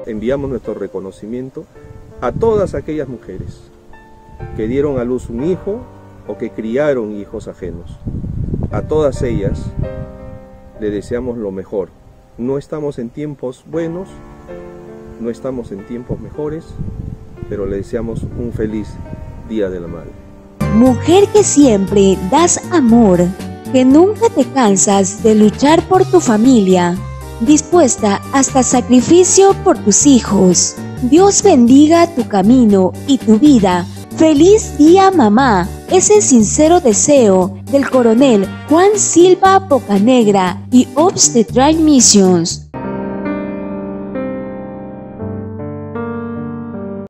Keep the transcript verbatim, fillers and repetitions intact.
Enviamos nuestro reconocimiento a todas aquellas mujeres que dieron a luz un hijo o que criaron hijos ajenos. A todas ellas le deseamos lo mejor. No estamos en tiempos buenos, no estamos en tiempos mejores, pero le deseamos un feliz Día de la Madre. Mujer que siempre das amor, que nunca te cansas de luchar por tu familia, dispuesta hasta sacrificio por tus hijos. Dios bendiga tu camino y tu vida. ¡Feliz día, mamá! Es el sincero deseo del coronel Juan Silva Bocanegra y Obstetric Missions.